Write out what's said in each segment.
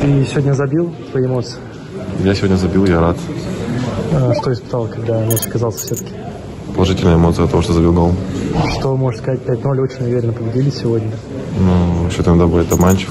Ты сегодня забил? Твои эмоции? Я сегодня забил, я рад. Что испытал, когда мяч оказался все-таки? Положительная эмоция от того, что забил гол. Что можешь сказать? 5-0 очень уверенно победили сегодня. Ну, счет иногда будет обманчив.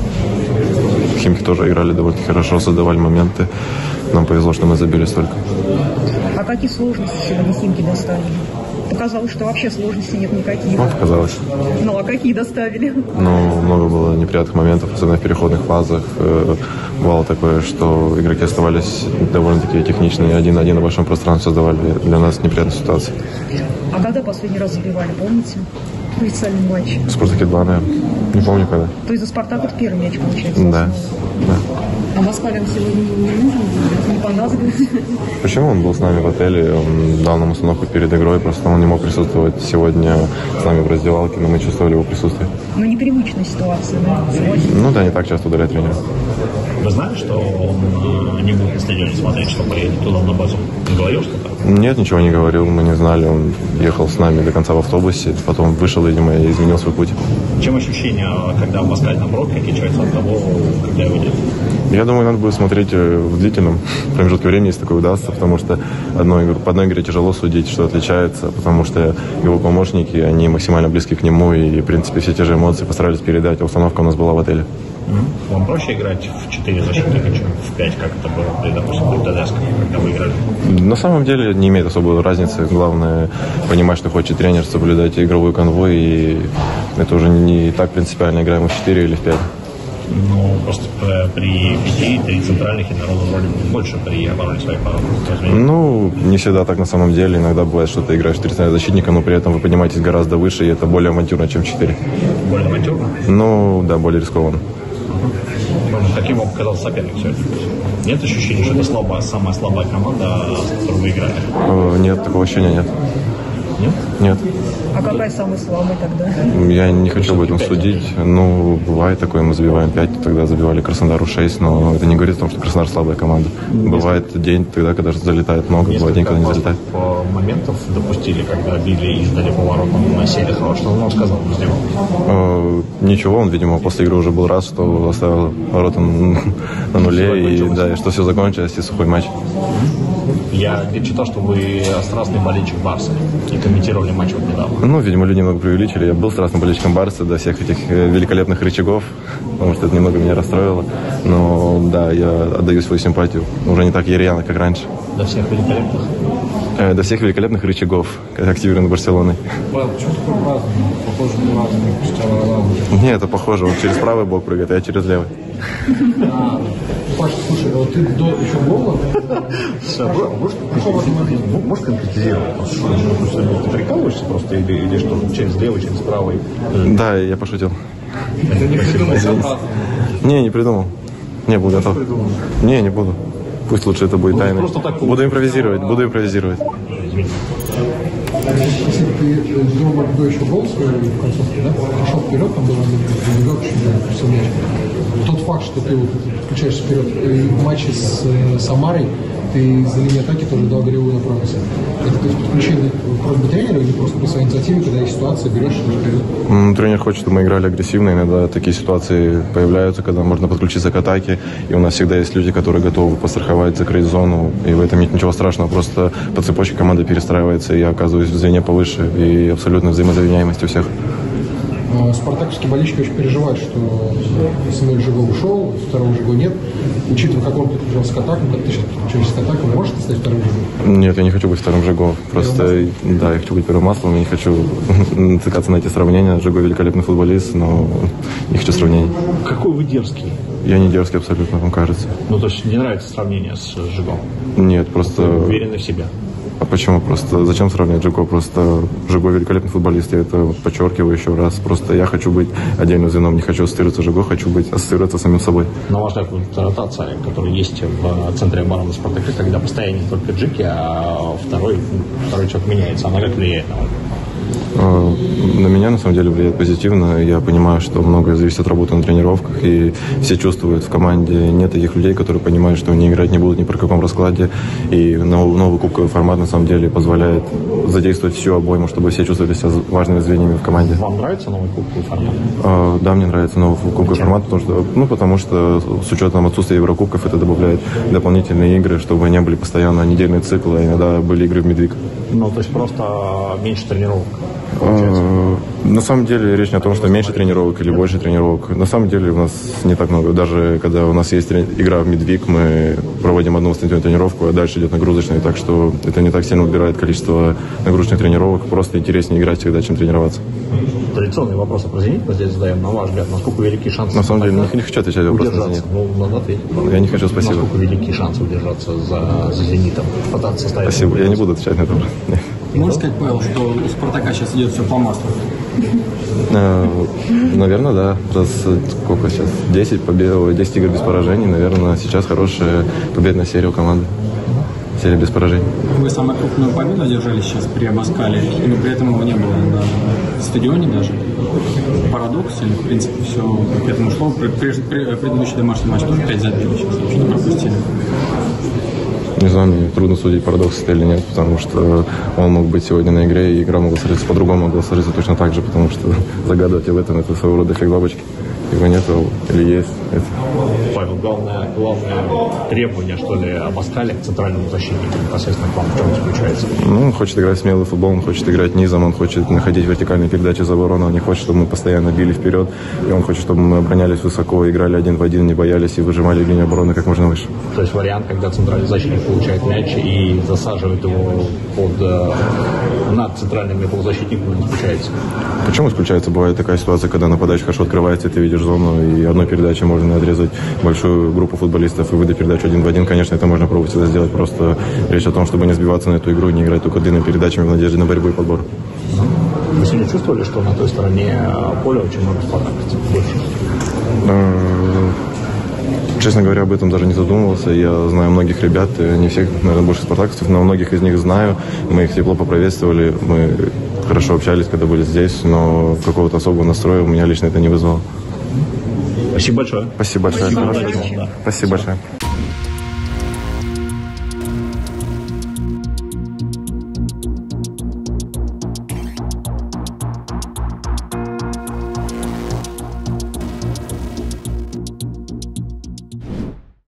Химки тоже играли довольно хорошо, создавали моменты. Нам повезло, что мы забили столько. А какие сложности сегодня Химки доставили? Показалось, что вообще сложностей нет никаких. Ну, показалось. Ну, а какие доставили? Ну, много было неприятных моментов, особенно в переходных фазах. Бывало такое, что игроки оставались довольно-таки техничные. Один на один на большом пространстве создавали для нас неприятные ситуации. А когда последний раз забивали, помните? В официальном матче. В «Спартаке 2», наверное. Не помню когда. То есть за «Спартак» это первый мяч, получается? Да. А Москалям сегодня не нужен? Не понадобится? Почему? Он был с нами в отеле, он дал нам установку перед игрой, просто он не мог присутствовать сегодня с нами в раздевалке, но мы чувствовали его присутствие. Ну, непривычная ситуация, да? Ну да, не так часто ударяет тренер. Вы знали, что он не будет на стадионе смотреть, что поедет туда на базу? Не говорил что-то? Нет, ничего не говорил, мы не знали, он ехал с нами до конца в автобусе, потом вышел, видимо, и изменил свой путь. Чем ощущения, когда Москаль наоборот отличаются от того, когда его нет? Я думаю, надо будет смотреть в длительном промежутке времени, если такое удастся, потому что по одной игре тяжело судить, что отличается, потому что его помощники, они максимально близки к нему, и, в принципе, все те же эмоции постарались передать, а установка у нас была в отеле. Вам проще играть в 4 защитника, чем в 5, как это было при, допустим, при ТДСК, когда вы играли? На самом деле не имеет особой разницы. Главное понимать, что хочет тренер, соблюдать игровой конвой, и это уже не так принципиально, играем мы в 4 или в 5. Ну, просто при 5 3 центральных и народу вроде больше при обороне своих ворот. Ну, не всегда так на самом деле. Иногда бывает, что ты играешь 4 защитника, но при этом вы поднимаетесь гораздо выше, и это более авантюрно, чем 4. Более авантюрно? Ну, да, более рискованно. Каким вам показался соперник сегодня? Нет ощущения, что это самая слабая команда, с которой вы играли? Нет, такого ощущения нет. Нет? Нет. А какая самая слабая тогда? Я не хочу об этом судить. Ну, бывает такое, мы забиваем 5, тогда забивали Краснодару 6, но это не говорит о том, что Краснодар слабая команда. Бывает день тогда, когда залетает много, бывает день, когда не залетает. Моментов допустили, когда били издали поворотом на Селихова. Что он вам сказал, сделал? Ничего, он, видимо, после игры уже был рад, что оставил ворота на нуле, и да, и что все закончилось, и сухой матч. Я читал, что вы страстный болельщик Барса и комментировали матч вот недавно. Ну, видимо, люди немного преувеличили. Я был страстным болельщиком Барса до всех этих великолепных рычагов, потому что это немного меня расстроило. Но да, я отдаю свою симпатию. Уже не так ярко, как раньше. До всех великолепных? До всех великолепных рычагов, активированных Барселоной. Почему такой разный? Похоже на разный Криштиану Роналду. Не, это похоже. Он через правый бок прыгает, а я через левый. Паша, слушай, вот ты до еще гола? Можешь конкретизировать? Ты прикалываешься просто или что? Через левый, через правый? Да, я пошутил. Это не придумал, Не, не придумал. Не был готов. Не, не буду. Пусть лучше это будет тайной. Буду импровизировать. Если ты до еще гол свой в концовке, да, пошел вперед, там было забегал чуть все мяч. Тот факт, что ты вот включаешься вперед в матче с Самарой, ты за линией атаки тоже дал голевую направленность. Это то есть подключение просьбы тренера или просто по своей инициативе, когда есть ситуация, берешь и вперед? Тренер хочет, чтобы мы играли агрессивно. Иногда такие ситуации появляются, когда можно подключиться к атаке. И у нас всегда есть люди, которые готовы постраховать, закрыть зону. И в этом нет ничего страшного. Просто по цепочке команда перестраивается, и я оказываюсь в звене повыше. И абсолютно взаимозаменяемость у всех. Спартаковские болельщики очень переживают, что Самуэль Жиго ушел, второго Жиго нет. Учитывая, как он подключился к атакам, как ты сейчас подключаешься к атакам, можешь ты стать вторым Жиго? Нет, я не хочу быть вторым Жиго. Просто, да, я хочу быть первым маслом. Я не хочу натыкаться на эти сравнения. Жиго великолепный футболист, но не хочу сравнений. Какой вы дерзкий? Я не дерзкий абсолютно, вам кажется. Ну, то есть не нравится сравнение с Жигом? Нет, просто... Вы уверены в себе? А почему? Просто зачем сравнивать Жиго? Просто Жиго великолепный футболист, я это подчеркиваю еще раз. Просто я хочу быть отдельным звеном, не хочу ассоциироваться с Жиго, хочу ассоциироваться с самим собой. На ваш взгляд, ротация, которая есть в центре обороны Спартака, когда постоянно не только Джики, а второй человек меняется, она как влияет на вас? На меня, на самом деле, влияет позитивно. Я понимаю, что многое зависит от работы на тренировках, и все чувствуют в команде. Нет таких людей, которые понимают, что они играть не будут ни при каком раскладе. И новый кубковый формат, на самом деле, позволяет задействовать всю обойму, чтобы все чувствовали себя важными звеньями в команде. Вам нравится новый кубковый формат? Да, мне нравится новый кубковый формат, потому что с учетом отсутствия Еврокубков это добавляет дополнительные игры, чтобы не были постоянно недельные циклы, а иногда были игры в мидвик. Ну, то есть просто меньше тренировок? На самом деле речь не о том, что меньше тренировок или больше тренировок. На самом деле у нас не так много. Даже когда у нас есть игра в мидвик, мы проводим одну восстановительную тренировку, а дальше идет нагрузочная. Так что это не так сильно убирает количество нагрузочных тренировок. Просто интереснее играть всегда, чем тренироваться. Традиционный вопрос про «Зенит» мы здесь задаем. На ваш взгляд, насколько велики шансы? На самом деле не хочу отвечать на вопрос на «Зенит». Ну, надо ответить. Я не хочу, спасибо. Насколько велики шансы удержаться за «Зенитом»? Пытаться ставить. Спасибо, я не буду отвечать на это вопрос. Можно сказать, Павел, что у «Спартака» сейчас идет все по маслу? Наверное, да. Сколько сейчас? 10 игр без поражений. Наверное, сейчас хорошая победная серия у команды. Серия без поражений. Вы самую крупную победу одержали сейчас при Абаскале, но при этом его не было на стадионе даже. Парадокс, или в принципе все к этому шло. Предыдущий домашний матч тоже 5 забили, сейчас что-то пропустили. Не знаю, мне трудно судить, парадокс это или нет, потому что он мог быть сегодня на игре, и игра могла сложиться по-другому, могла сложиться точно так же, потому что загадывать об этом — это своего рода эффект бабочки. Его нет или есть. Павел, главное требование, что ли, Абаскаля к центральному защитнику непосредственно к вам в чем заключается? Он хочет играть смелый футбол, он хочет играть низом, он хочет находить вертикальные передачи за оборону, он не хочет, чтобы мы постоянно били вперед, и он хочет, чтобы мы оборонялись высоко, играли один в один, не боялись и выжимали линию обороны как можно выше. То есть вариант, когда центральный защитник получает мяч и засаживает его над центральным полузащитником, не исключается? Почему исключается? Бывает такая ситуация, когда нападающий хорошо открывается, ты видишь зону, и одной передачей можно отрезать большую группу футболистов и выдать передачу один в один. Конечно, это можно пробовать всегда сделать. Просто речь о том, чтобы не сбиваться на эту игру и не играть только длинными передачами в надежде на борьбу и подбор. Вы сегодня чувствовали, что на той стороне поля очень много спартаковцев? Честно говоря, об этом даже не задумывался. Я знаю многих ребят, не всех, наверное, больше спартаковцев, но многих из них знаю. Мы их тепло поприветствовали, мы хорошо общались, когда были здесь, но какого-то особого настроя у меня лично это не вызвало. Спасибо большое. Спасибо большое. Спасибо большое.